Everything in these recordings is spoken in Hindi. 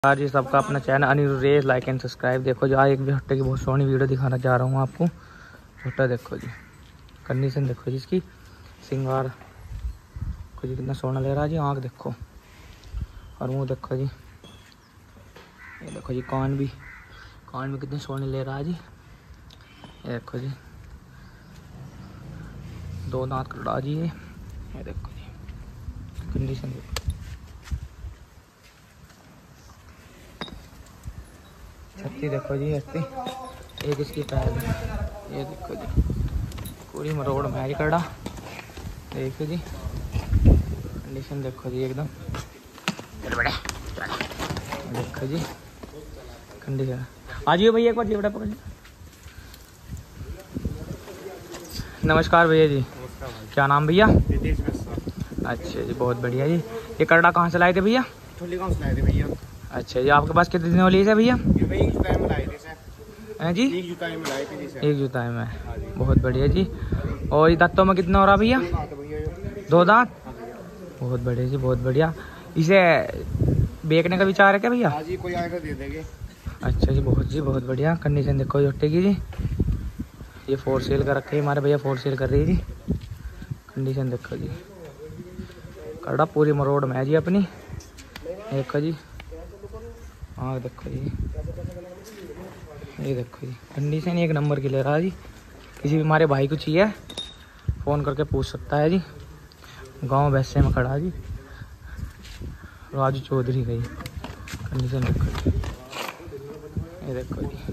आज ये सबका अपना channel Anirudh like and subscribe. देखो जो आज एक भी हट्टे की बहुत सोहनी वीडियो दिखाना चाह रहा हूँ आपको। छोटा देखो जी, कंडीशन देखो जी इसकी, सिंगार देखो जी कितना सोना ले रहा है जी। आँख देखो और मुँह देखो जी, ये देखो जी कान भी कितने सोने ले रहा है जी। ये देखो जी दो दांत कड़ा जी। ये देखो जी कंडीशन देखो। छत्ती देखो जी हस्ती, एक इसकी पैर है। ये देखो जी पूरी मरोड़ मैच कड़ा। देखो जी कंडीशन देखो जी एकदम। देखो जी कंडीशन। आ जाइए भैया एक बार जेवड़ा पकड़। नमस्कार भैया जी। क्या नाम भैया? अच्छा जी बहुत बढ़िया जी। ये करड़ा कहाँ से लाए थे भैया? गाँव से लाए थे भैया। अच्छा जी आपके पास कितने दिन वाली है भैया? एक जुताई में लाए थे सर। हैं जी? एक जुताई में लाए थे सर। एक जुताई में, बहुत बढ़िया जी। और ये दांतों में कितना हो रहा भैया? दो दांत, बहुत बढ़िया जी बहुत बढ़िया। इसे बेचने का विचार है क्या भैया? हाँ जी, कोई आएगा दे देंगे। अच्छा जी बहुत बढ़िया। कंडीशन देखो जोटे की जी, ये फोर सेल कर रखे हमारे भैया, फोर सेल कर रही है जी। कंडीशन देखो जी, कड़ा पूरी मरोड़ में है जी अपनी। देखो जी हाँ देखो जी, ये देखो जी कंडीशन एक नंबर की ले रहा है जी। किसी भी हमारे भाई को चाहिए फ़ोन करके पूछ सकता है जी। गांव वैसे में खड़ा जी, राजू चौधरी गई। कंडीशन देखो जी, ये देखो जी।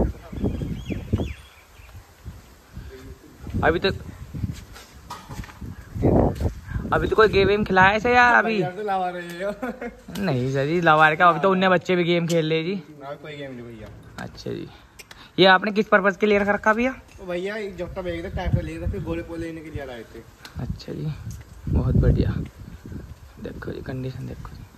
अभी तो कोई गेम खिलाया है यार अभी? लावा रहे हो। नहीं सर जी लवार का, अभी तो उन्हें बच्चे भी गेम खेल रहे जी। कोई गेम नहीं भैया। अच्छा जी, ये आपने किस पर्पज़ के लिए रख रखा भैया? भैया एक जोटा बेच दे, टाइप ले रहे थे, गोले पोले लेने के लिए आए थे। अच्छा जी बहुत बढ़िया। देखो जी कंडीशन देखो जी।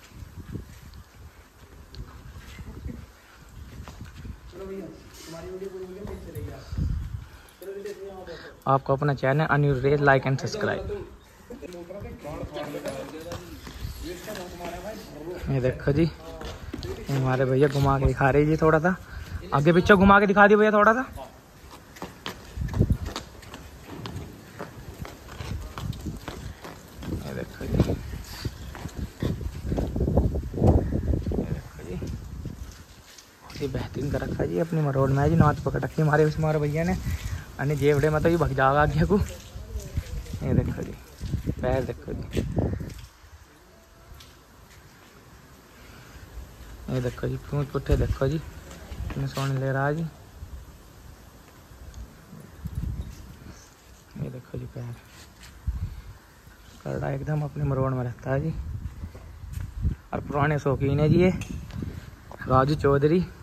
आपको अपना channel Anirudh like and subscribe. ये देखो जी हमारे भैया घुमा के दिखा रहे जी, थोड़ा सा आगे पीछे घुमा के दिखा दी भैया थोड़ा सा। ये देखो जी, ये देखो जी बहुत ही बेहतरीन कर रखा जी अपनी मरोड़ में जी। नाच पकड़ रखी हमारे भैया ने। अन्य जेवड़े में तो ये भग जाएगा आगे को। ये देखो जी पैर देखो जी, ये देखो जी पूंछ पुट्ठे देखो जी कितने सोने ले रहा है जी। ये देखो जी पैर करड़ा एकदम अपने मरोड़ में रहता है जी। और पुराने शौकीन है जी ये राजू चौधरी।